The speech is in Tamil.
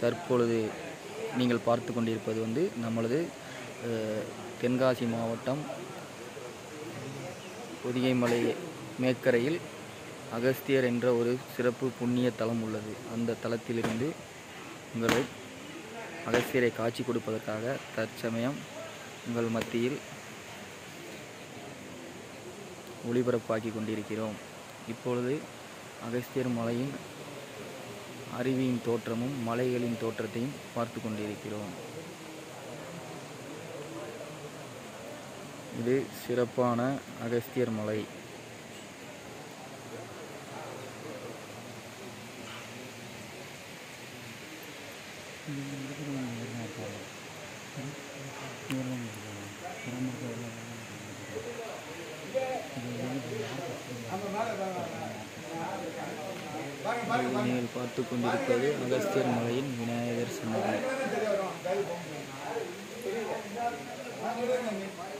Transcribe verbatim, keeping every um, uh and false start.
தற்பொழுது நீங்கள் பார்த்து கொண்டிருப்பது வந்து நம்மளது தென்காசி மாவட்டம் பொதிகைமலை மேற்கரையில் அகஸ்தியர் என்ற ஒரு சிறப்பு புண்ணிய தலம் உள்ளது. அந்த தலத்திலிருந்து உங்களை அகஸ்தியரை காட்சி கொடுப்பதற்காக தற்சமயம் உங்கள் மத்தியில் ஒளிபரப்பாக்கி கொண்டிருக்கிறோம். இப்பொழுது அகஸ்தியர் மலையின் அருவியின் தோற்றமும் மலைகளின் தோற்றத்தையும் பார்த்து கொண்டிருக்கிறோம். இது சிறப்பான அகஸ்தியர் மலை. நீங்கள் பார்த்து கொண்டிருப்பது அகஸ்தியர் மலையின் விநாயகர் சன்னதி.